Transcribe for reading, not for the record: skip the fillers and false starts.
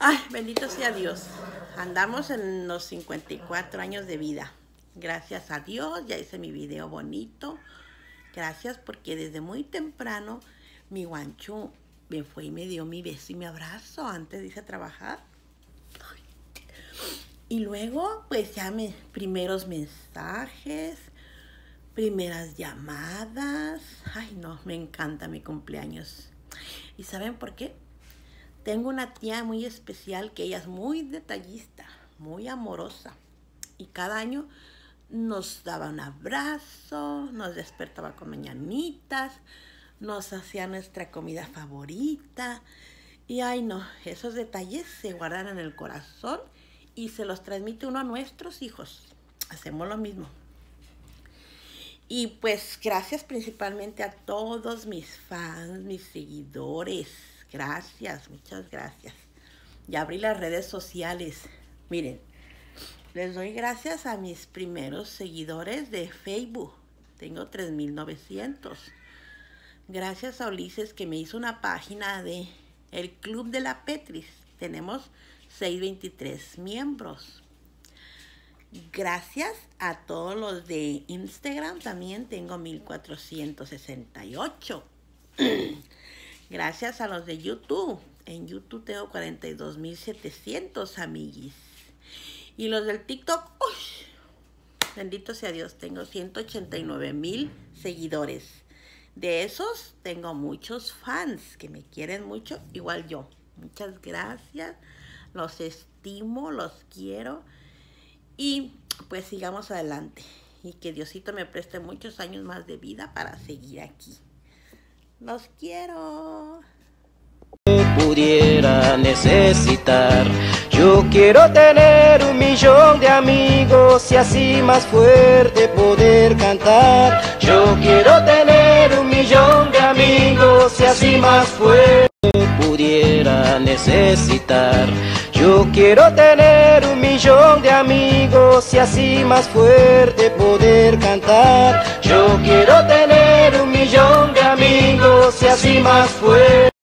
Ay, bendito sea Dios. Andamos en los 54 años de vida. Gracias a Dios, ya hice mi video bonito. Gracias porque desde muy temprano mi guancho me fue y me dio mi beso y mi abrazo antes de irse a trabajar. Y luego, pues ya mis primeros mensajes, primeras llamadas. Ay, no, me encanta mi cumpleaños. ¿Y saben por qué? Tengo una tía muy especial que ella es muy detallista, muy amorosa. Y cada año nos daba un abrazo, nos despertaba con mañanitas, nos hacía nuestra comida favorita. Y ay no, esos detalles se guardan en el corazón y se los transmite uno a nuestros hijos. Hacemos lo mismo. Y pues gracias principalmente a todos mis fans, mis seguidores. Gracias, muchas gracias. Ya abrí las redes sociales. Miren, les doy gracias a mis primeros seguidores de Facebook. Tengo 3,900. Gracias a Ulises que me hizo una página de el Club de la Petris. Tenemos 623 miembros. Gracias a todos los de Instagram. También tengo 1468. Gracias a los de YouTube. En YouTube tengo 42,700 amiguis. Y los del TikTok, ¡uy! Bendito sea Dios, tengo 189,000 seguidores. De esos tengo muchos fans que me quieren mucho, igual yo. Muchas gracias, los estimo, los quiero. Y pues sigamos adelante. Y que Diosito me preste muchos años más de vida para seguir aquí. Los quiero. Pudiera necesitar. Yo quiero tener 1,000,000 de amigos y así más fuerte poder cantar. Yo quiero tener 1,000,000 de amigos y así más fuerte pudiera necesitar. Yo quiero tener 1,000,000 de amigos y así más fuerte poder cantar. Yo quiero tener 1,000,000 de amigos y así más fuerte.